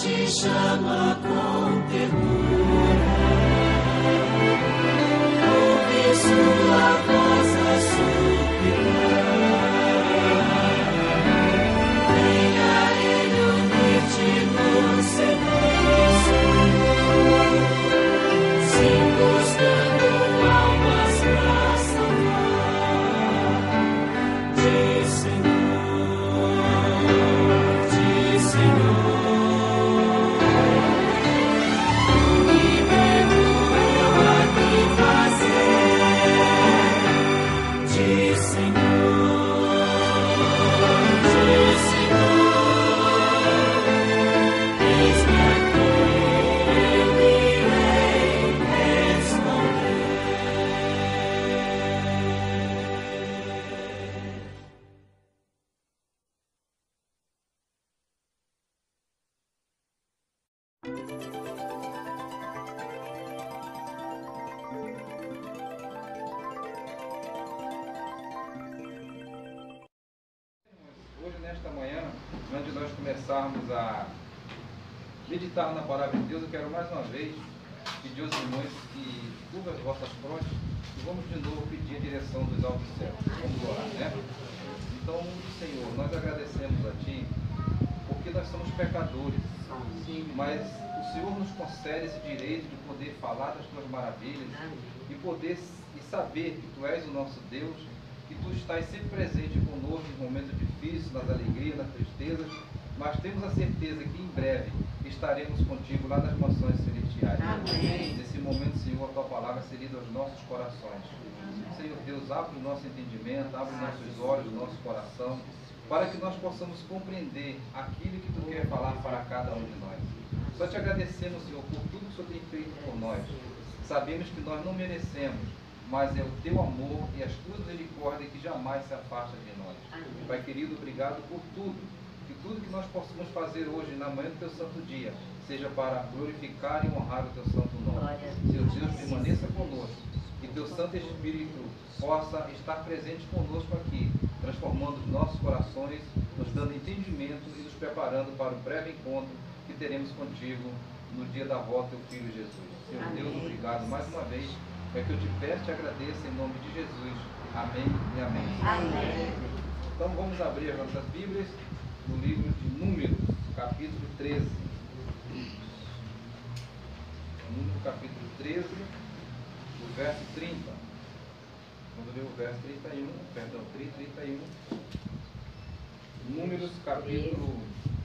te chama com ternura, ouve sua voz a suplicar. Venha ele unir-te no serviço, sim, buscando almas pra salvar. Diz Senhor, diz Senhor. Nesta manhã, antes de nós começarmos a meditar na palavra de Deus, eu quero mais uma vez pedir aos irmãos que curvam as vossas frontes e vamos de novo pedir a direção dos altos céus. Vamos orar, né? Então, Senhor, nós agradecemos a Ti porque nós somos pecadores, mas o Senhor nos concede esse direito de poder falar das Tuas maravilhas e poder e saber que Tu és o nosso Deus, que Tu estás sempre presente conosco nos momentos difíceis, nas alegrias, nas tristezas, mas temos a certeza que em breve estaremos contigo lá nas mansões celestiais. Amém. Nesse momento, Senhor, a Tua palavra será lida aos nossos corações. Senhor Deus, abre o nosso entendimento, abre os nossos olhos, o nosso coração, para que nós possamos compreender aquilo que Tu quer falar para cada um de nós. Só te agradecemos, Senhor, por tudo que o Senhor tem feito por nós. Sabemos que nós não merecemos, mas é o Teu amor e as Tuas misericórdias que jamais se afastam de nós. Amém. Pai querido, obrigado por tudo. Que tudo que nós possamos fazer hoje, na manhã do Teu santo dia, seja para glorificar e honrar o Teu santo nome. Seu Deus, permaneça conosco. Que Teu Santo Espírito possa estar presente conosco aqui, transformando os nossos corações, nos dando entendimento e nos preparando para o breve encontro que teremos contigo no dia da volta do Teu Filho Jesus. Senhor Deus, obrigado mais uma vez. É que eu te peço e te agradeço em nome de Jesus. Amém e amém. Amém. Então vamos abrir as nossas Bíblias no livro de Números, capítulo 13. Números, capítulo 13, o verso 30. Vamos ler o verso 31, perdão, 31. Números, capítulo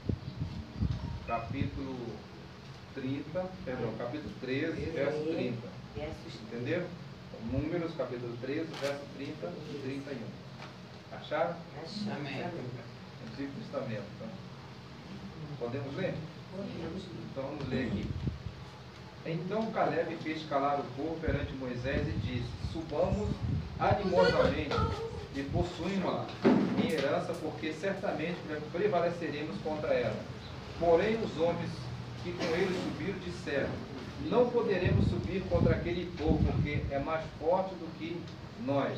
30, perdão, capítulo 13, verso 30. Entenderam? Números, capítulo 13, verso 30 e 31. Acharam? Amém. Antigo Testamento. Então. Podemos ler? Então vamos ler aqui. Então Caleb fez calar o povo perante Moisés e disse: subamos animosamente e possuímos-la em herança, porque certamente prevaleceremos contra ela. Porém os homens que com eles subiram disseram: não poderemos subir contra aquele povo, porque é mais forte do que nós.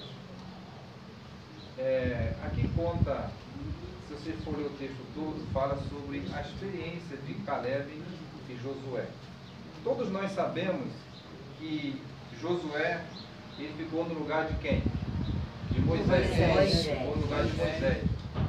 Aqui conta, se você for ler o texto todo, fala sobre a experiência de Caleb e Josué. Todos nós sabemos que Josué, ele ficou no lugar de quem? De Moisés. Ficou no lugar de Moisés.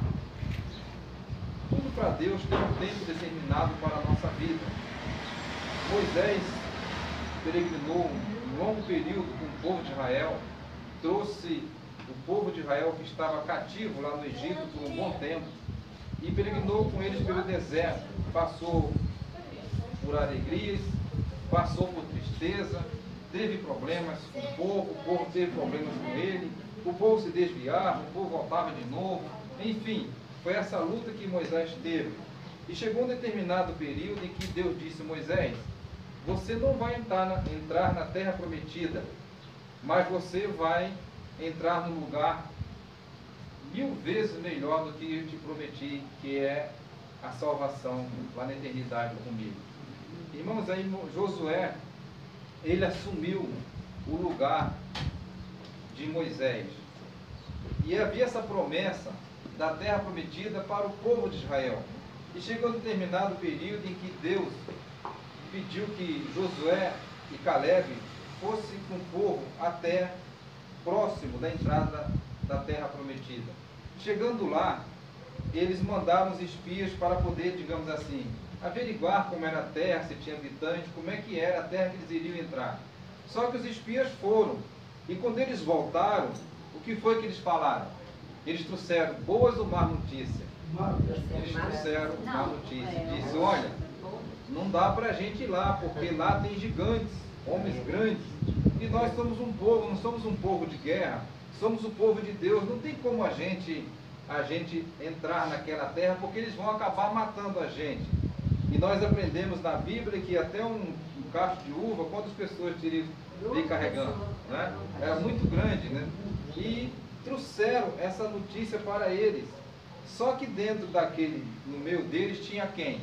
Tudo para Deus tem um tempo determinado para a nossa vida. Moisés peregrinou um longo período com o povo de Israel, trouxe o povo de Israel que estava cativo lá no Egito por um bom tempo e peregrinou com eles pelo deserto, passou por alegrias, passou por tristeza, teve problemas com o povo teve problemas com ele, o povo se desviava, o povo voltava de novo, enfim, foi essa luta que Moisés teve. E chegou um determinado período em que Deus disse: Moisés, você não vai entrar na terra prometida, mas você vai entrar num lugar 1000 vezes melhor do que eu te prometi, que é a salvação lá na eternidade comigo. Irmãos, aí Josué, ele assumiu o lugar de Moisés. E havia essa promessa da terra prometida para o povo de Israel. E chegou um determinado período em que Deus pediu que Josué e Caleb fossem com o povo até próximo da entrada da terra prometida. Chegando lá, eles mandaram os espias para poder, digamos assim, averiguar como era a terra, se tinha habitantes, como é que era a terra que eles iriam entrar. Só que os espias foram, e quando eles voltaram, o que foi que eles falaram? Eles trouxeram boas ou más notícias? Eles trouxeram má notícia. Disse, olha, não dá para a gente ir lá, porque lá tem gigantes, homens grandes, e nós somos um povo, não somos um povo de guerra, somos o povo de Deus, não tem como a gente entrar naquela terra, porque eles vão acabar matando a gente. E nós aprendemos na Bíblia que até um cacho de uva, quantas pessoas teriam de ir carregando? Né? Era muito grande, né? E trouxeram essa notícia para eles. Só que dentro no meio deles tinha quem?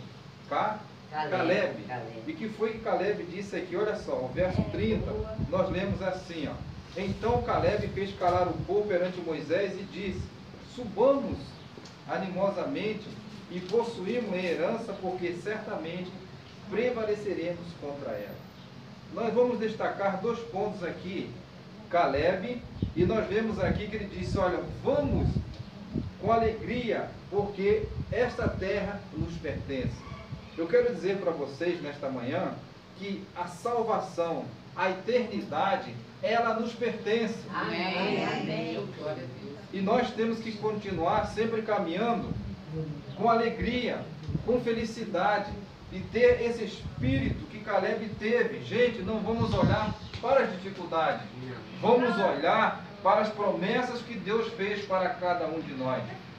Caleb. E que foi que Caleb disse aqui? Olha só, o verso 30, nós lemos assim, ó. Então Caleb fez calar o povo perante Moisés e disse, subamos animosamente e possuímos a herança, porque certamente prevaleceremos contra ela. Nós vamos destacar 2 pontos aqui, Caleb, e nós vemos aqui que ele disse, olha, vamos com alegria, porque esta terra nos pertence. Eu quero dizer para vocês nesta manhã que a salvação, a eternidade, ela nos pertence. Amém. Amém. E nós temos que continuar sempre caminhando com alegria, com felicidade, e ter esse espírito que Caleb teve. Gente, não vamos olhar para as dificuldades, vamos olhar para as promessas que Deus fez para cada um de nós.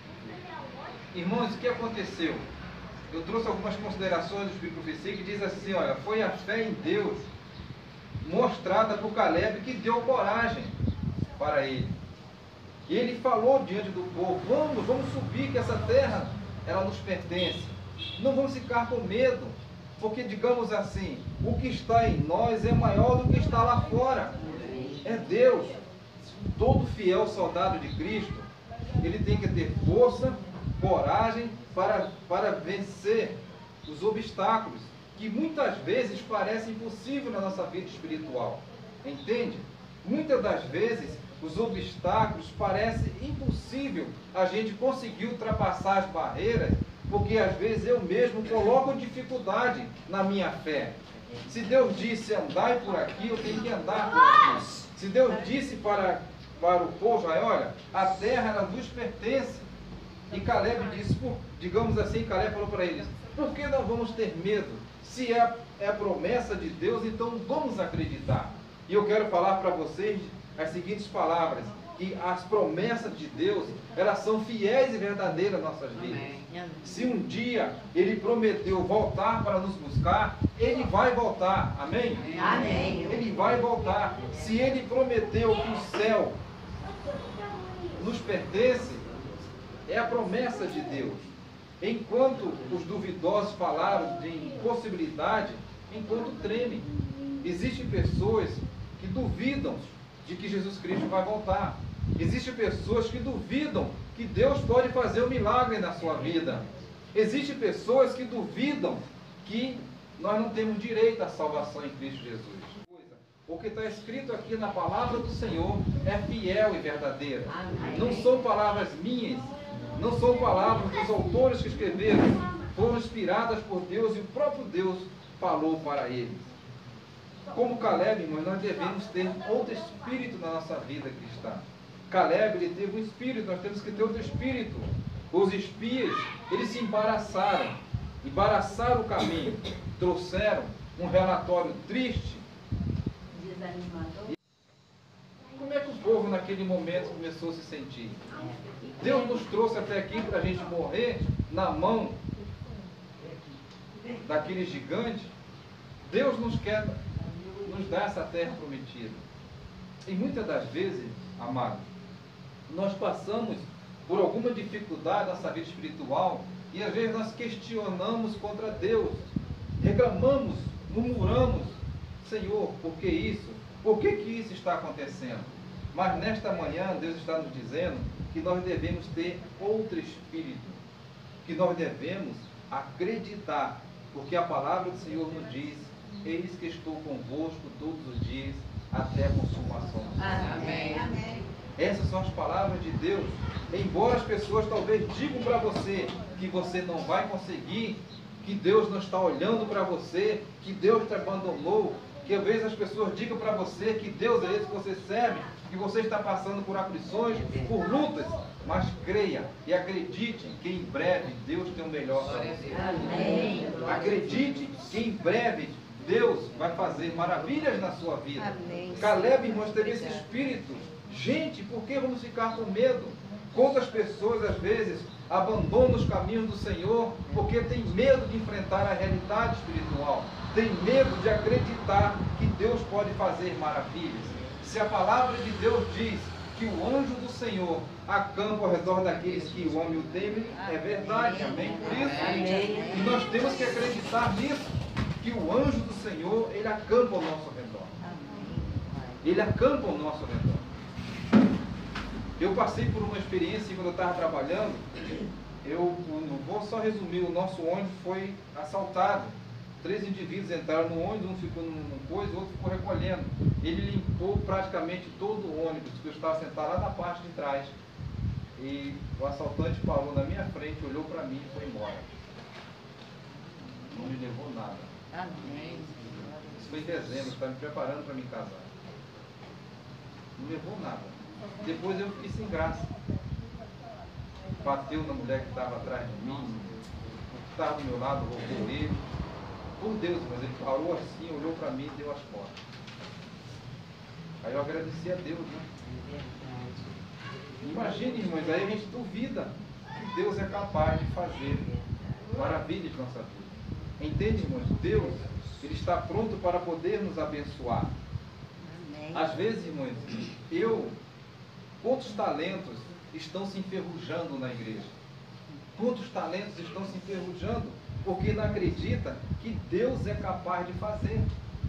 Irmãos, o que aconteceu? Eu trouxe algumas considerações do Espírito Profecia que diz assim, olha, foi a fé em Deus mostrada por Caleb que deu coragem para ele. E ele falou diante do povo, vamos subir, que essa terra, ela nos pertence. Não vamos ficar com medo, porque, digamos assim, o que está em nós é maior do que está lá fora. É Deus. Todo fiel soldado de Cristo, ele tem que ter força, coragem para vencer os obstáculos, que muitas vezes parecem impossíveis na nossa vida espiritual. Entende? Muitas das vezes, os obstáculos parecem impossível a gente conseguir ultrapassar as barreiras, porque às vezes eu mesmo coloco dificuldade na minha fé. Se Deus disse andai por aqui, eu tenho que andar por aqui. Se Deus disse para o povo, olha, a terra ela nos pertence. E Caleb disse, digamos assim, Caleb falou para eles, por que nós vamos ter medo? Se é a promessa de Deus, então vamos acreditar. E eu quero falar para vocês as seguintes palavras, que as promessas de Deus, elas são fiéis e verdadeiras nas nossas vidas. Se um dia Ele prometeu voltar para nos buscar, Ele vai voltar. Amém? Amém. Ele vai voltar. Se Ele prometeu que o céu nos pertence, é a promessa de Deus. Enquanto os duvidosos falaram de impossibilidade, enquanto tremem. Existem pessoas que duvidam de que Jesus Cristo vai voltar. Existem pessoas que duvidam que Deus pode fazer um milagre na sua vida. Existem pessoas que duvidam que nós não temos direito à salvação em Cristo Jesus. O que está escrito aqui na palavra do Senhor é fiel e verdadeira. Não são palavras minhas, não são palavras dos autores que escreveram, foram inspiradas por Deus e o próprio Deus falou para eles. Como Caleb, irmãos, nós devemos ter outro espírito na nossa vida cristã. Caleb, ele teve um espírito, nós temos que ter outro espírito. Os espias, eles se embaraçaram o caminho, trouxeram um relatório triste. Como é que o povo naquele momento começou a se sentir? Deus nos trouxe até aqui para a gente morrer na mão daquele gigante. Deus nos quer nos dar essa terra prometida. E muitas das vezes, amados, nós passamos por alguma dificuldade na nossa vida espiritual e às vezes nós questionamos contra Deus, reclamamos, murmuramos, Senhor, por que isso? Por que isso está acontecendo? Mas nesta manhã Deus está nos dizendo que nós devemos ter outro espírito, que nós devemos acreditar, porque a palavra do Senhor nos diz: eis que estou convosco todos os dias até a consumação do mundo. Amém. Essas são as palavras de Deus. Embora as pessoas talvez digam para você que você não vai conseguir, que Deus não está olhando para você, que Deus te abandonou, que às vezes as pessoas digam para você que Deus é esse que você serve, que você está passando por aflições, por lutas, mas creia e acredite que em breve Deus tem o melhor para você. Amém. Acredite que em breve Deus vai fazer maravilhas na sua vida. Amém. Caleb, irmãos, teve esse espírito. Gente, por que vamos ficar com medo? Quantas pessoas às vezes abandonam os caminhos do Senhor porque tem medo de enfrentar a realidade espiritual, tem medo de acreditar que Deus pode fazer maravilhas. Se a palavra de Deus diz que o anjo do Senhor acampa ao redor daqueles que o amam e o temem, é verdade, amém? Por isso, e nós temos que acreditar nisso, que o anjo do Senhor, ele acampa ao nosso redor. Ele acampa ao nosso redor. Eu passei por uma experiência quando eu estava trabalhando, eu vou só resumir, o nosso ônibus foi assaltado. 3 indivíduos entraram no ônibus, um ficou numa coisa, o outro ficou recolhendo. Ele limpou praticamente todo o ônibus, que eu estava sentado lá na parte de trás. E o assaltante parou na minha frente, olhou para mim e foi embora. Não me levou nada. Amém. Isso foi em dezembro, estava me preparando para me casar. Não levou nada. Depois eu fiquei sem graça. Bateu na mulher que estava atrás de mim, que estava do meu lado, roubou ele. Por Deus, mas ele parou assim, olhou para mim e deu as costas. Aí eu agradeci a Deus, né? Imagine, irmãos, aí a gente duvida que Deus é capaz de fazer maravilhas em nossa vida. Entende, irmãos? Deus, Ele está pronto para poder nos abençoar. Às vezes, irmãos, quantos talentos estão se enferrujando na igreja? Quantos talentos estão se enferrujando porque não acredita que Deus é capaz de fazer?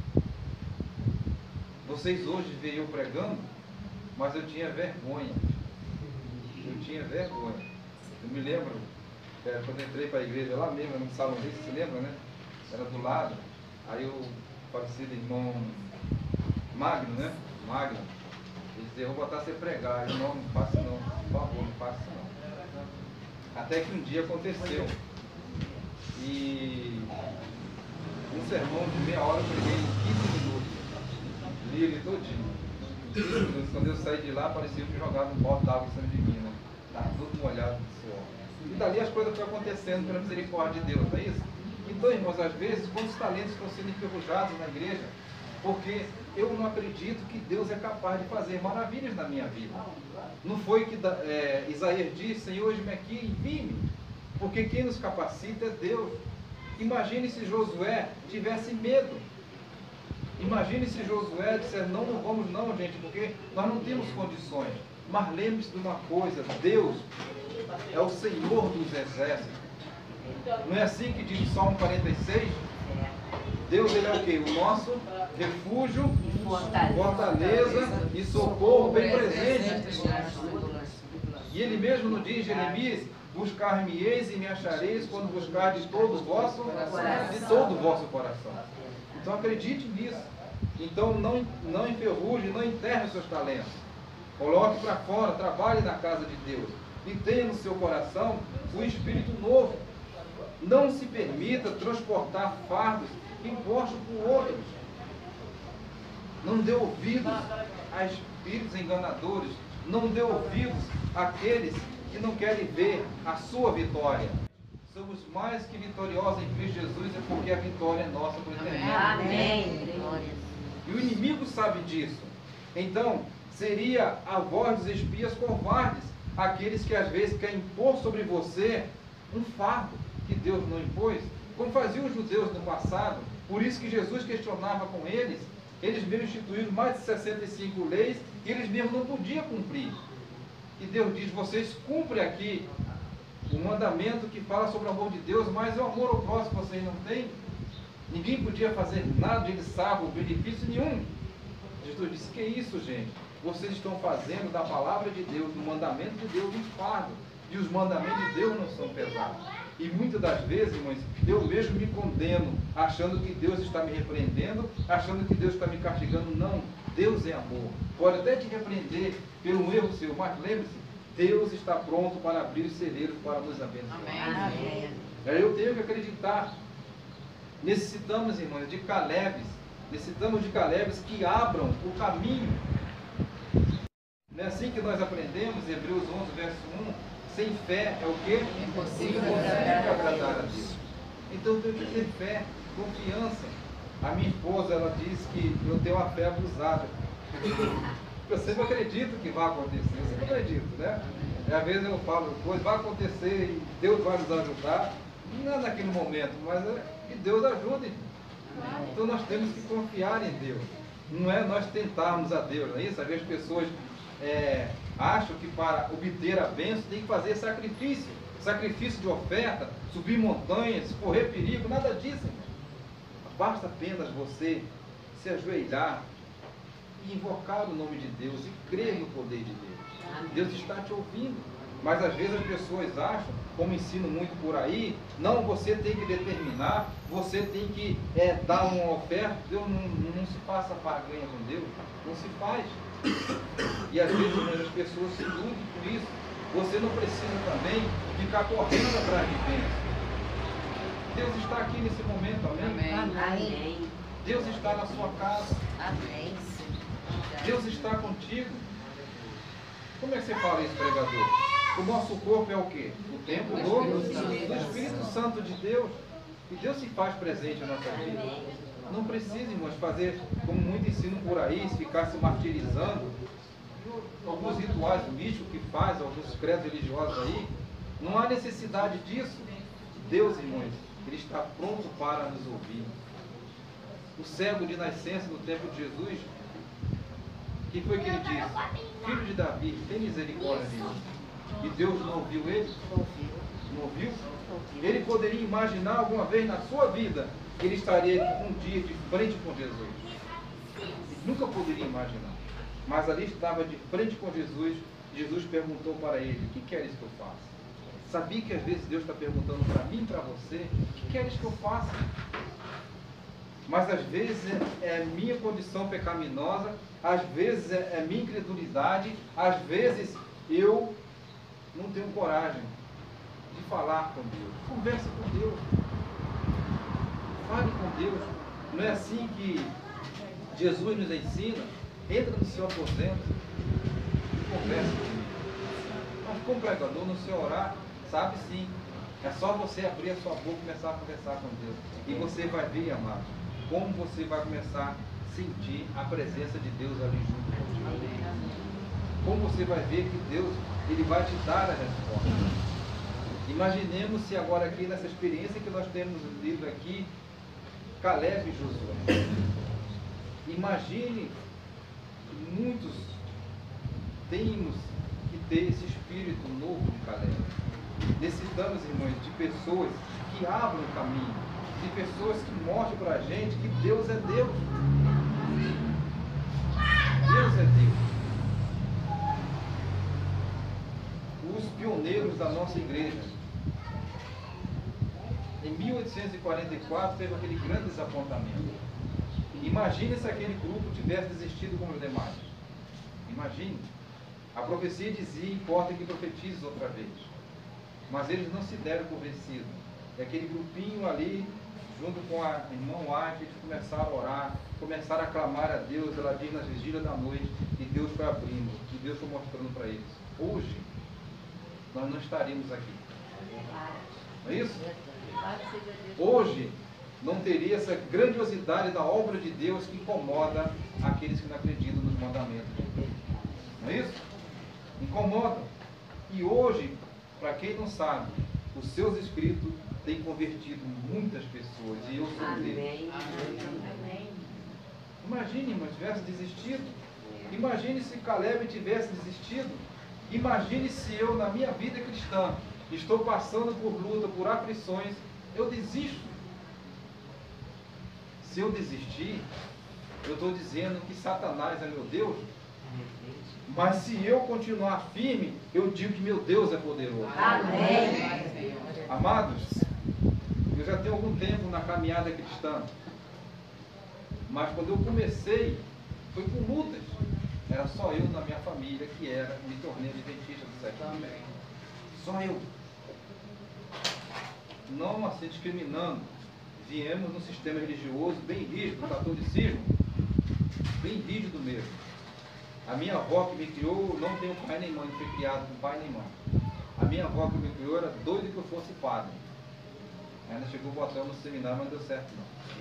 Vocês hoje veem eu pregando, mas eu tinha vergonha. Eu tinha vergonha. Eu me lembro, quando eu entrei para a igreja lá mesmo, no salão desse, se lembra, né? Era do lado. Aí o falecido irmão Magno, né? Magno. Ele dizia: eu vou botar você pregar. Eu: não faça não, por favor, não faça não. Até que um dia aconteceu. E um sermão de meia hora eu preguei em 15 minutos. Li ele todinho. 15 minutos. Quando eu saí de lá, parecia que jogava um balde d'água em cima de mim, né? Estava tudo molhado do suor. E dali as coisas foram acontecendo pela misericórdia de Deus, não é isso? Então, irmãos, às vezes, quantos talentos estão sendo enferrujados na igreja? Porque eu não acredito que Deus é capaz de fazer maravilhas na minha vida. Não foi que Isaías disse: Senhor, eis-me aqui, envie-me. Porque quem nos capacita é Deus. Imagine se Josué tivesse medo. Imagine se Josué dissesse: não vamos não, gente, porque nós não temos condições. Mas lembre-se de uma coisa: Deus é o Senhor dos exércitos. Não é assim que diz o Salmo 46? Deus, Ele é o quê? O nosso refúgio, fortaleza e socorro bem presente. E Ele mesmo nos diz, Jeremias: buscar-me-eis e me achareis quando buscar de todo o vosso coração. Então acredite nisso. Então não enferruje, não enterre os seus talentos. Coloque para fora, trabalhe na casa de Deus. E tenha no seu coração o espírito novo. Não se permita transportar fardos impostos por outros. Não dê ouvidos a espíritos enganadores. Não dê ouvidos àqueles que não querem ver a sua vitória. Somos mais que vitoriosos em Cristo Jesus, é porque a vitória é nossa por eternidade. Amém. E o inimigo sabe disso. Então, seria a voz dos espias covardes, aqueles que às vezes querem impor sobre você um fardo que Deus não impôs, como faziam os judeus no passado. Por isso que Jesus questionava com eles. Eles mesmos instituíram mais de 65 leis e eles mesmos não podiam cumprir. E Deus diz: vocês cumprem aqui o mandamento que fala sobre o amor de Deus, mas o amor ao próximo vocês não têm. Ninguém podia fazer nada de sábado, benefício nenhum. Jesus disse: que é isso, gente? Vocês estão fazendo da palavra de Deus, do mandamento de Deus, um fardo. E os mandamentos de Deus não são pesados. E muitas das vezes, irmãos, eu mesmo me condeno, achando que Deus está me repreendendo, achando que Deus está me castigando. Não, Deus é amor. Pode até te repreender pelo erro seu, mas lembre-se, Deus está pronto para abrir os celeiros para nos abençoar. Amém. Eu tenho que acreditar. Necessitamos, irmãos, de Calebes. Necessitamos de Calebes que abram o caminho. Não é assim que nós aprendemos, Hebreus 11, verso 1. Sem fé é o quê? Impossível agradar a Deus. Então eu tenho que ter fé, confiança. A minha esposa, ela diz que eu tenho uma fé abusada. Eu sempre acredito que vai acontecer, eu sempre acredito, né? E às vezes eu falo, coisa vai acontecer e Deus vai nos ajudar. Não é naquele momento, mas é que Deus ajude. Então nós temos que confiar em Deus. Não é nós tentarmos a Deus, não é isso? Às vezes as pessoas acham que para obter a bênção tem que fazer sacrifício. Sacrifício de oferta, subir montanhas, correr perigo, nada disso, irmão. Basta apenas você se ajoelhar e invocar o nome de Deus e crer no poder de Deus. Deus está te ouvindo. Mas às vezes as pessoas acham, como ensino muito por aí, não, você tem que determinar, você tem que dar uma oferta. Deus não se passa barganha com Deus, não se faz. E às vezes as pessoas se iludem por isso. Você não precisa também ficar correndo atrás de bênçãos. Deus está aqui nesse momento, amém? Amém. Deus está na sua casa. Amém. Deus está contigo. Como é que você fala isso, pregador? O nosso corpo é o quê? O templo do Espírito Santo de Deus. E Deus se faz presente na nossa vida. Não precisa, irmãos, fazer como muito ensino por aí, ficar se martirizando. Alguns rituais místicos que faz, alguns credos religiosos aí. Não há necessidade disso. Deus, irmãos, Ele está pronto para nos ouvir. O cego de nascença no tempo de Jesus, o que foi que ele disse? Filho de Davi, tem misericórdia de mim. E Deus não ouviu ele? Não ouviu? Ele poderia imaginar alguma vez na sua vida que ele estaria um dia de frente com Jesus. Ele nunca poderia imaginar. Mas ali estava de frente com Jesus. Jesus perguntou para ele, o que queres que eu faça? Sabia que às vezes Deus está perguntando para mim e para você, o que queres que eu faça? Mas às vezes é minha condição pecaminosa, às vezes é minha incredulidade, às vezes eu não tenho coragem de falar com Deus. Converse com Deus. Fale com Deus. Não é assim que Jesus nos ensina? Entra no seu aposento e converse comigo. Mas como pregador, no seu orar, sabe sim. É só você abrir a sua boca e começar a conversar com Deus. E você vai ver, amado, como você vai começar a sentir a presença de Deus ali junto contigo. Como você vai ver que Deus, Ele vai te dar a resposta. Imaginemos se agora aqui nessa experiência que nós temos lido aqui, Caleb e Josué. Imagine que muitos temos que ter esse espírito novo de Caleb. Necessitamos, irmãos, de pessoas que abram o caminho, de pessoas que mostrem para a gente que Deus é Deus. Deus é Deus. Os pioneiros da nossa igreja, em 1844 teve aquele grande desapontamento. Imagine se aquele grupo tivesse desistido como os demais. Imagine. A profecia dizia, importa que profetizes outra vez. Mas eles não se deram por vencidos. E aquele grupinho ali, junto com a irmã White, eles começaram a orar, começaram a clamar a Deus, ela diz nas vigílias da noite, e Deus foi abrindo, e Deus foi mostrando para eles. Hoje, nós não estaríamos aqui. Não é isso? Hoje, não teria essa grandiosidade da obra de Deus que incomoda aqueles que não acreditam nos mandamentos de Deus. Não é isso? Incomoda. E hoje, para quem não sabe, os seus escritos têm convertido muitas pessoas, e eu sou um deles. Imagine, irmão, tivesse desistido. Imagine se Caleb tivesse desistido. Imagine se eu, na minha vida cristã, estou passando por luta, por aflições, eu desisto. Se eu desistir, eu estou dizendo que Satanás é meu Deus. Mas se eu continuar firme, eu digo que meu Deus é poderoso. Amém. Amados, eu já tenho algum tempo na caminhada cristã, mas quando eu comecei, foi com lutas. Era só eu na minha família que me tornei adventista do sétimo dia. Só eu. Não assim discriminando. Viemos num sistema religioso bem rígido, o catolicismo, bem rígido mesmo. A minha avó que me criou não tem pai nem mãe, não foi criado com pai nem mãe. A minha avó que me criou era doida que eu fosse padre. Ainda chegou botando no seminário, mas não deu certo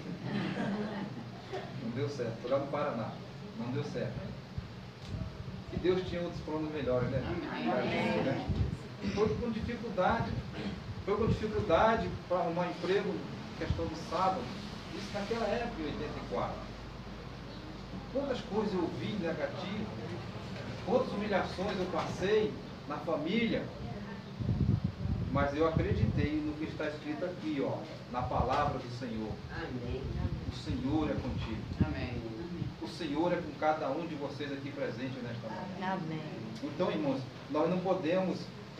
não. Não deu certo. Foi lá no Paraná. Não deu certo. Que Deus tinha outros planos melhores, né? Né? Foi com dificuldade. Foi com dificuldade para arrumar emprego, questão do sábado. Isso naquela época, em 84. Quantas coisas eu vi negativas, quantas humilhações eu passei na família. Mas eu acreditei no que está escrito aqui, ó, na palavra do Senhor. Amém. O Senhor é contigo. Amém. O Senhor é com cada um de vocês aqui presente nesta manhã. Amém. Então, irmãos, nós não podemos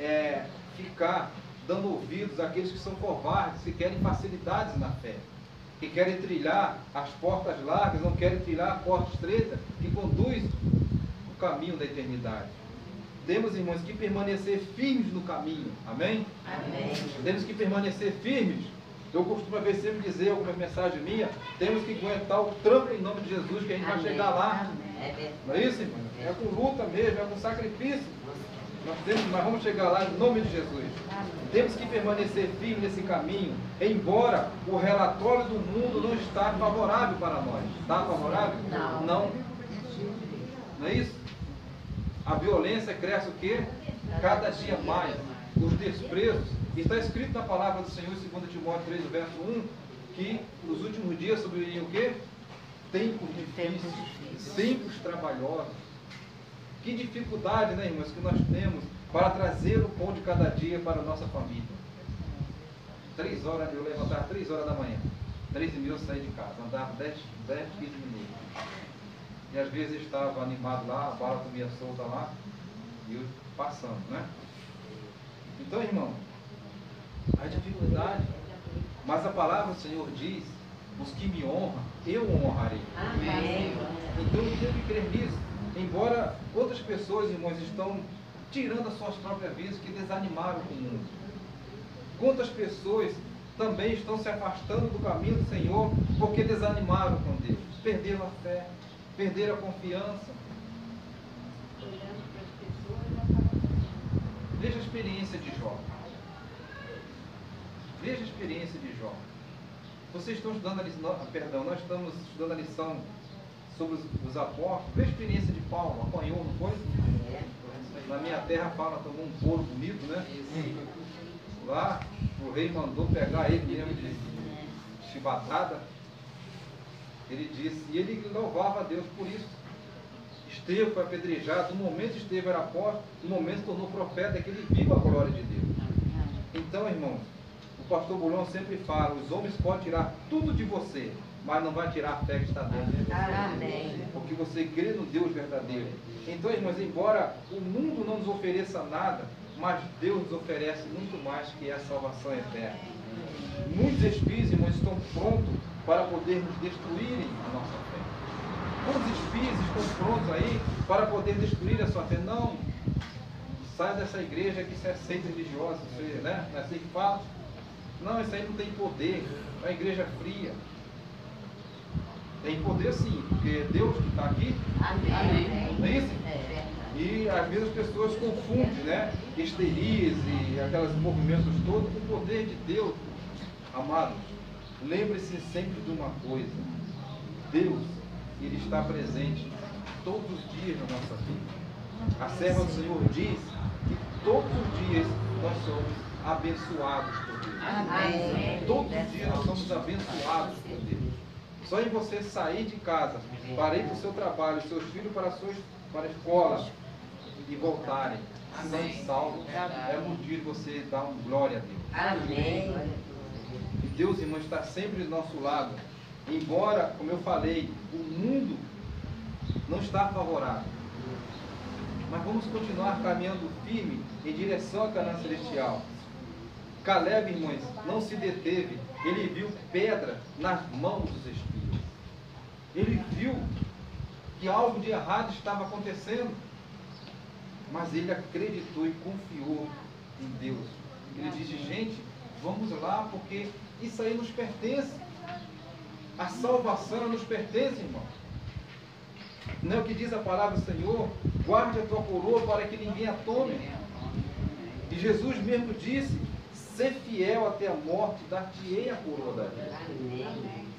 ficar dando ouvidos àqueles que são covardes, que querem facilidades na fé, que querem trilhar as portas largas, não querem trilhar a porta estreita que conduz o caminho da eternidade. Temos, irmãos, que permanecer firmes no caminho. Amém? Amém. Temos que permanecer firmes. Eu costumo sempre dizer alguma mensagem minha, temos que aguentar o tranco em nome de Jesus, que a gente vai chegar lá. Amém. Não é isso, irmão? É com luta mesmo, é com sacrifício. Nós vamos chegar lá em nome de Jesus. Temos que permanecer firmes nesse caminho, embora o relatório do mundo não está favorável para nós. Está favorável? Não. Não é isso? A violência cresce o quê? Cada dia mais. Os desprezos. Está escrito na palavra do Senhor, em 2 Timóteo 3, verso 1, que nos últimos dias sobreviriam o quê? Tempos difíceis, tempos trabalhosos. Que dificuldade, né, irmãos, que nós temos para trazer o pão de cada dia para a nossa família. 3 horas, eu levantava 3 horas da manhã. 3h30 eu saí de casa, andava 10, 15 minutos. E às vezes estava animado lá, a bala comia solta lá, e eu passando, né? Então, irmão, a dificuldade, mas a palavra do Senhor diz, os que me honram, eu o honrarei. Amém. Então eu tenho que crer nisso. Embora outras pessoas, irmãos, estão tirando as suas próprias vidas, que desanimaram com o mundo. Quantas pessoas também estão se afastando do caminho do Senhor, porque desanimaram com Deus, perderam a fé, perderam a confiança. Veja a experiência de Jó. Veja a experiência de Jó. Vocês estão estudando a lição, nós estamos estudando a lição sobre os apóstolos. Veja a experiência de Paulo, apanhou, não foi? Na minha terra, Paulo tomou um couro bonito, né? Lá, o rei mandou pegar ele mesmo de chibatada. Ele disse, e ele louvava a Deus por isso. Estevão foi apedrejado, no momento Estevão era apóstolo, no momento se tornou profeta, que ele viu a glória de Deus. Então, irmãos, o pastor Bulhão sempre fala, os homens podem tirar tudo de você, mas não vai tirar a fé que está dentro de você. Amém. Porque você crê no Deus verdadeiro. Então, irmãos, embora o mundo não nos ofereça nada, mas Deus nos oferece muito mais, que é a salvação eterna. Muitos espíritos, irmãos, estão prontos para poder nos destruírem a nossa fé. Quantos espíritos estão prontos aí para poder destruir a sua fé? Não. Sai dessa igreja que isso é seita religiosa, né? Não é assim que fala? Não, isso aí não tem poder. É uma igreja fria. Tem poder sim, porque é Deus que está aqui. Amém. Não é isso? É. E às vezes as pessoas confundem, né? Histerias e aqueles movimentos todos com o poder de Deus. Amados, lembre-se sempre de uma coisa. Deus, Ele está presente todos os dias na nossa vida. A serva do Senhor diz que todos os dias nós somos abençoados por Deus. Amém. Todos os dias nós somos abençoados por Deus. Só em você sair de casa, para ir para o seu trabalho, seus filhos para a escola e voltarem, são salvos, é motivo de você dar uma glória a Deus. Amém. E Deus, irmão, está sempre do nosso lado. Embora, como eu falei, o mundo não está favorável. Mas vamos continuar caminhando firme em direção à Canaã celestial. Caleb, irmãos, não se deteve. Ele viu pedra nas mãos dos espias. Ele viu que algo de errado estava acontecendo. Mas ele acreditou e confiou em Deus. Ele disse, gente, vamos lá, porque isso aí nos pertence. A salvação nos pertence, irmão. Não é o que diz a palavra do Senhor? Guarde a tua coroa para que ninguém a tome. E Jesus mesmo disse, ser fiel até a morte, dar-te-ei a coroa da vida.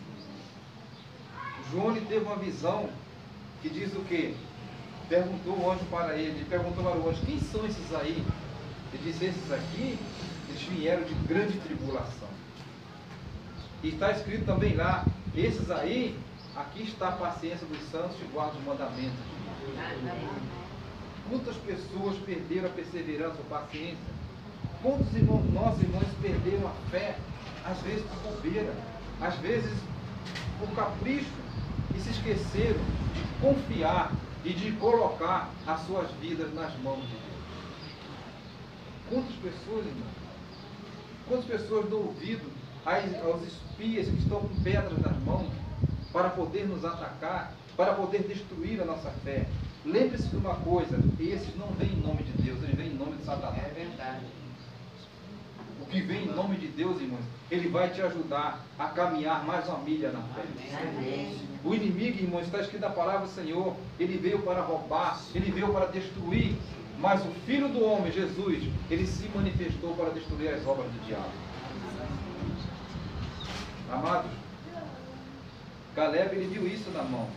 João teve uma visão que diz o quê? Perguntou o anjo para ele, perguntou para o anjo, quem são esses aí? Ele disse, esses aqui, eles vieram de grande tribulação. E está escrito também lá, esses aí, aqui está a paciência dos santos que guardam os mandamentos. Quantas pessoas perderam a perseverança, a paciência? Quantos irmãos, nossos irmãos perderam a fé? Às vezes por bobeira, às vezes por capricho, e se esqueceram de confiar e de colocar as suas vidas nas mãos de Deus. Quantas pessoas, irmãos? Quantas pessoas dão ouvido aos espias que estão com pedras nas mãos para poder nos atacar, para poder destruir a nossa fé? Lembre-se de uma coisa, esses não vêm em nome de Deus, eles vêm em nome de Satanás. É verdade. O que vem em nome de Deus, irmãos, ele vai te ajudar a caminhar mais uma milha na fé. Amém. O inimigo, irmãos, está escrito na palavra do Senhor, ele veio para roubar, ele veio para destruir, mas o Filho do Homem, Jesus, ele se manifestou para destruir as obras do diabo. Amados, Caleb, ele viu isso na mão.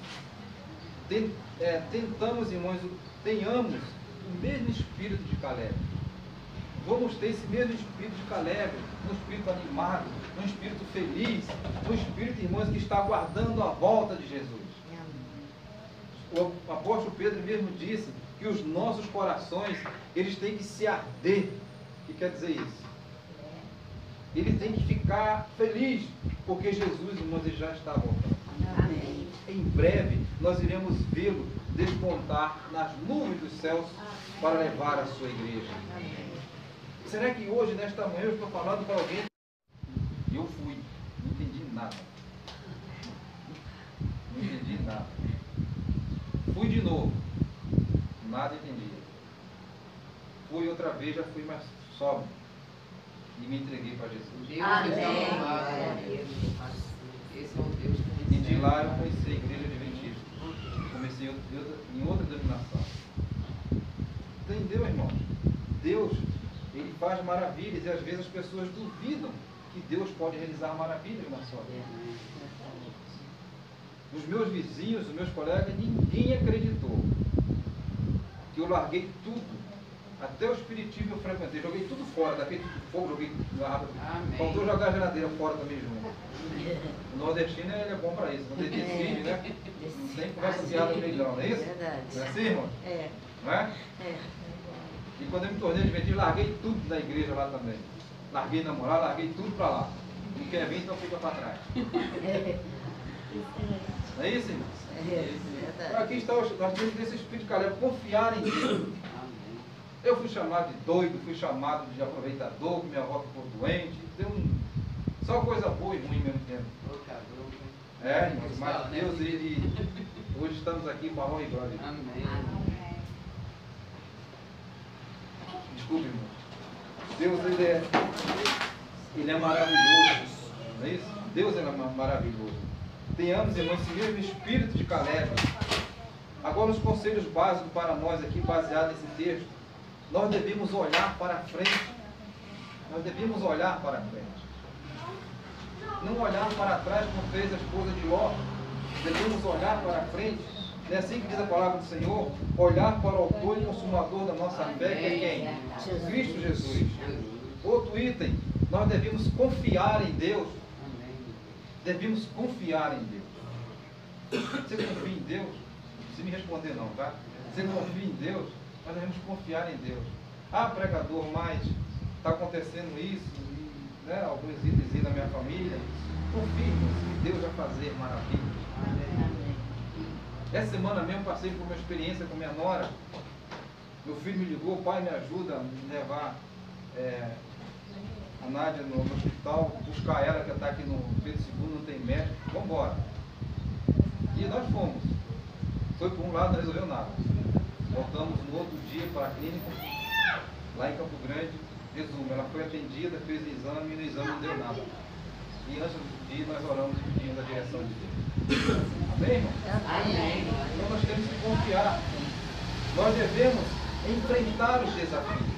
Tentamos, irmãos, tenhamos o mesmo espírito de Caleb. Vamos ter esse mesmo espírito de Caleb, um espírito animado, um espírito feliz, um espírito, irmãos, que está aguardando a volta de Jesus. O apóstolo Pedro mesmo disse que os nossos corações, eles têm que se arder. O que quer dizer isso? Ele tem que ficar feliz, porque Jesus, irmãos, ele já está voltando. Amém. Em breve, nós iremos vê-lo despontar nas nuvens dos céus para levar a sua igreja. Será que hoje, nesta manhã, eu estou falando para alguém? E eu fui, não entendi nada. Não entendi nada. Fui de novo, nada entendi. Fui outra vez, já fui mais sóbrio. E me entreguei para Jesus. Deus Amém. é amado. Esse é o Deus que E de lá eu conheci a igreja adventista. Comecei em outra denominação. Entendeu, irmão? Deus, ele faz maravilhas e às vezes as pessoas duvidam que Deus pode realizar maravilhas na sua vida. Os meus vizinhos, os meus colegas, ninguém acreditou que eu larguei tudo. Até o espiritismo eu frequentei, joguei tudo fora, daquele fogo, joguei garrafa. Faltou jogar a geladeira fora também junto. O nordestino ele é bom para isso, quando ele decide, né? Não tem conversa piada no meio, não é isso? Verdade. Não é assim, irmão? É. Não é? É. E quando eu me tornei adventista, larguei tudo na igreja lá também. Larguei namorar, larguei tudo para lá. Não quer vir, então fica para trás. Não é isso, irmão? É verdade. Aqui está, nós temos esse espírito de Caleb, confiar em Deus. Eu fui chamado de doido, fui chamado de aproveitador, que minha avó ficou doente. Só coisa boa e ruim ao mesmo tempo. É, irmãos, mas Deus, ele. Hoje estamos aqui para a honra e glória. Amém. Desculpe, irmão. Deus, ele é maravilhoso. Não é isso? Deus é maravilhoso. Tenhamos, irmãos, esse mesmo espírito de Caleb. Agora, os conselhos básicos para nós aqui, baseado nesse texto. Nós devemos olhar para frente. Nós devemos olhar para frente. Não olhar para trás como fez a esposa de Ló. Devemos olhar para frente. Não é assim que diz a palavra do Senhor? Olhar para o autor e consumador da nossa fé, que é quem? Cristo Jesus. Outro item, nós devemos confiar em Deus. Devemos confiar em Deus. Você confia em Deus? Não precisa me responder não, tá? Você confia em Deus? Nós devemos confiar em Deus. Ah, pregador, mas está acontecendo isso, né? Alguns itens aí na minha família. Confie, que Deus vai fazer maravilha. Essa semana mesmo passei por uma experiência com minha nora. Meu filho me ligou, pai, me ajuda a levar a Nádia no hospital, buscar ela que está aqui no Pedro II, não tem médico, vamos embora. E nós fomos. Foi por um lado, não resolveu nada. Voltamos no outro dia para a clínica, lá em Campo Grande. Resumo, ela foi atendida, fez o exame e no exame não deu nada. E antes do dia nós oramos e pedimos a direção de Deus. Amém, irmão? Amém. Então nós temos que confiar. Nós devemos enfrentar os desafios.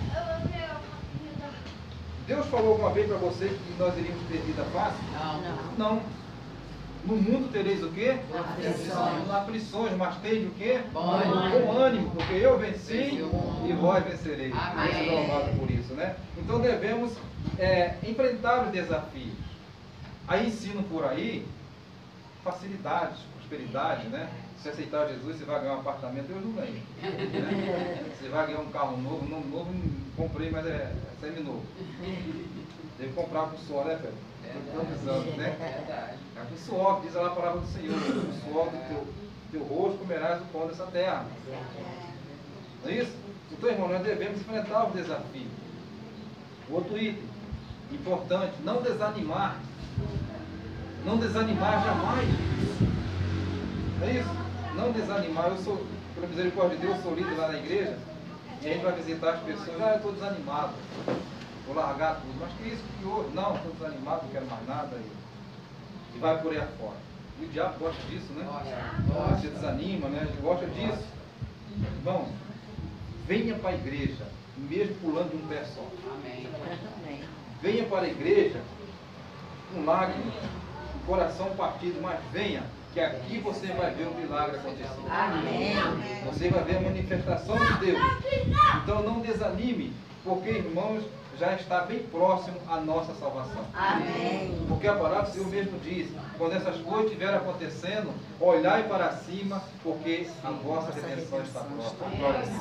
Deus falou alguma vez para você que nós iríamos ter vida fácil? Não. No mundo tereis o quê? Aflições, mas tende o quê? Bom ânimo, porque eu venci e vós vencereis. Deus é louvado por isso, né? Então devemos enfrentar os desafios. Aí ensinam por aí facilidades, prosperidade, né? Se aceitar Jesus, você vai ganhar um apartamento, Deus não ganha. Né? Você vai ganhar um carro novo, não novo, comprei, mas é semi-novo. Deve comprar com suor, né, Pedro? Tantos anos, né? É com suor, diz lá a palavra do Senhor. Com suor do teu rosto comerás o pão dessa terra. Não é isso? Então, irmão, nós devemos enfrentar o desafio. Outro item importante, não desanimar. Não desanimar jamais. Não é isso? Não desanimar. Eu sou, pela misericórdia de Deus, sou líder lá na igreja. E a gente vai visitar as pessoas. Eu estou desanimado. Vou largar tudo. Mas que isso que houve? Não, estou desanimado, não quero mais nada. E vai por aí afora. E o diabo gosta disso, né? Você desanima, né? A gente gosta disso. Irmão, venha para a igreja, mesmo pulando de um pé só. Amém. Venha para a igreja com lágrimas, com coração partido, mas venha, que aqui você vai ver o milagre acontecer. Amém. Você vai ver a manifestação de Deus. Então não desanime, porque, irmãos, já está bem próximo à nossa salvação. Amém. Porque a palavra do Senhor mesmo diz, quando essas coisas estiverem acontecendo, olhai para cima, porque a vossa redenção está próxima. Glória a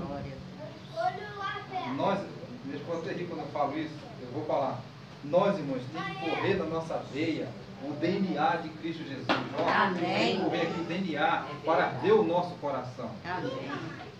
Deus. Nós, minha esposa ri quando eu falo isso, eu vou falar. Nós, irmãos, temos que correr na nossa veia o DNA de Cristo Jesus. Amém. Tem que correr aqui o DNA para arder o nosso coração. Amém.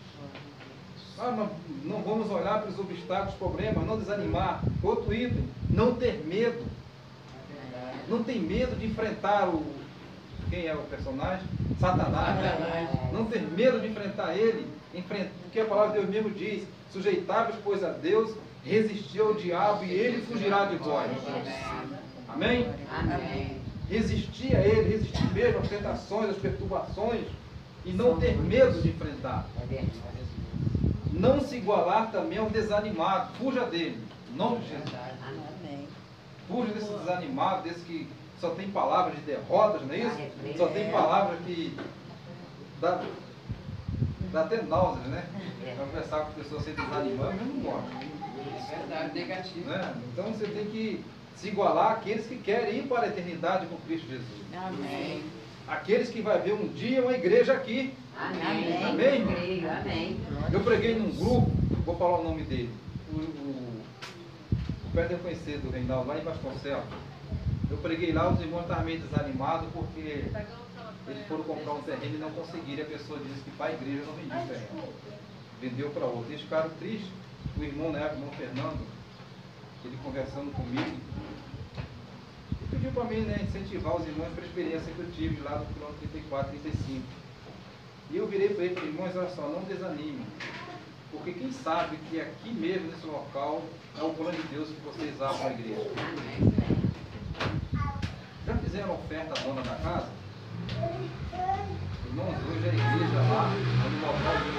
Não vamos olhar para os obstáculos, problemas, não desanimar. Outro item, não ter medo. Não tem medo de enfrentar quem é o personagem? Satanás. Não ter medo de enfrentar ele. Porque a palavra de Deus mesmo diz, sujeitáveis, pois, a Deus, resistir ao diabo e ele fugirá de vós. Amém? Amém. Resistir a ele, resistir mesmo às tentações, às perturbações e não ter medo de enfrentar. Não se igualar também ao desanimado. Fuja dele. Em nome de Jesus. Fuja desse desanimado, desse que só tem palavras de derrotas, não é isso? Só tem palavras que dá até náuseas, né? Para conversar com pessoas sem desanimar, eu não gosto. É verdade, negativo. Né? Então você tem que se igualar àqueles que querem ir para a eternidade com Cristo Jesus. Amém. Aqueles que vai ver um dia uma igreja aqui. Amém. Amém? Amém. Eu preguei num grupo, vou falar o nome dele. O Pedro é conhecido, do Reinaldo, lá em Vasconcelos. Eu preguei lá, os irmãos estavam meio desanimados porque eles foram comprar um terreno e não conseguiram. A pessoa disse que para a igreja não vendia o terreno. Vendeu para outro. Eles ficaram tristes. O irmão, na época, o irmão Fernando, ele conversando comigo, e pediu para mim, né, incentivar os irmãos para a experiência que eu tive lá no quilômetro 34, 35. E eu virei para ele e falei, irmãos, olha só, não desanimem. Porque quem sabe que aqui mesmo, nesse local, é o plano de Deus que vocês abram a igreja. Já fizeram oferta à dona da casa? Irmãos, hoje a igreja lá, no local de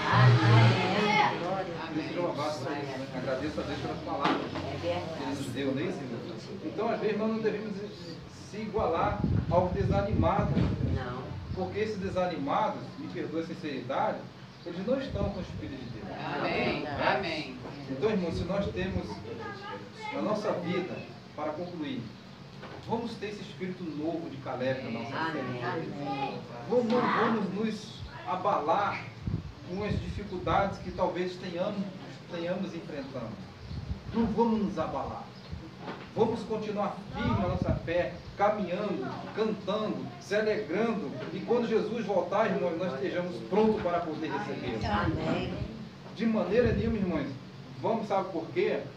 Deus louvado por isso, né? Agradeço a Deus pelas palavras que Ele nos deu, não é isso, irmão? Então, às vezes, nós não devemos se igualar aos desanimados. Não. Porque esses desanimados, me perdoe a sinceridade, eles não estão com o Espírito de Deus. Amém. Amém. Então, irmãos, se nós temos na nossa vida, para concluir, vamos ter esse espírito novo de Caleb na nossa vida. Vamos nos abalar com as dificuldades que talvez tenhamos enfrentando. Não vamos nos abalar. Vamos continuar firmes na nossa fé, caminhando, cantando, se alegrando. E quando Jesus voltar, irmãos, nós estejamos prontos para poder recebê-lo. Amém. De maneira nenhuma, irmãos. Vamos, sabe por quê?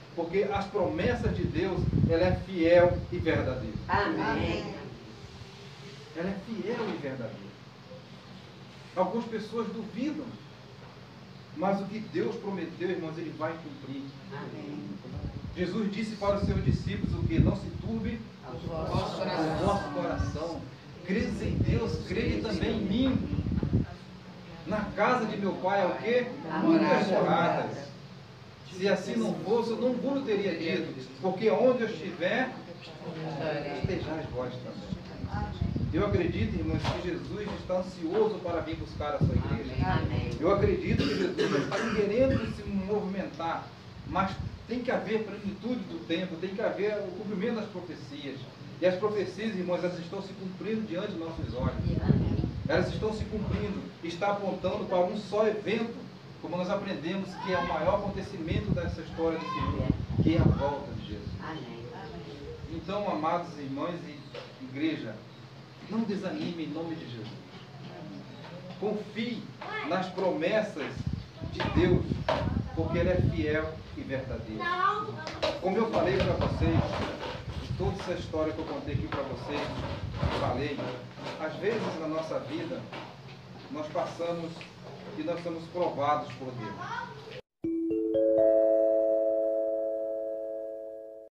Porque as promessas de Deus, ela é fiel e verdadeira. Amém. Ela é fiel e verdadeira. Algumas pessoas duvidam. Mas o que Deus prometeu, irmãos, Ele vai cumprir. Amém. Jesus disse para os seus discípulos o que? Não se turbe O vosso o coração. vosso coração. Credes em Deus, crede também em mim. Na casa de meu pai é o quê? Muitas moradas. Se assim não fosse, eu não vos teria dito. Porque onde eu estiver, estejais vós também. Eu acredito, irmãos, que Jesus está ansioso para vir buscar a sua igreja. Amém. Eu acredito que Jesus está querendo se movimentar, mas tem que haver plenitude do tempo, tem que haver o cumprimento das profecias. E as profecias, irmãos, elas estão se cumprindo diante dos nossos olhos. Elas estão se cumprindo, está apontando para um só evento, como nós aprendemos que é o maior acontecimento dessa história do Senhor, que é a volta de Jesus. Amém. Então, amados irmãos e igreja, não desanime em nome de Jesus. Confie nas promessas de Deus, porque Ele é fiel e verdadeiro. Como eu falei para vocês, toda essa história que eu contei aqui para vocês, falei, às vezes na nossa vida, nós passamos e nós somos provados por Deus.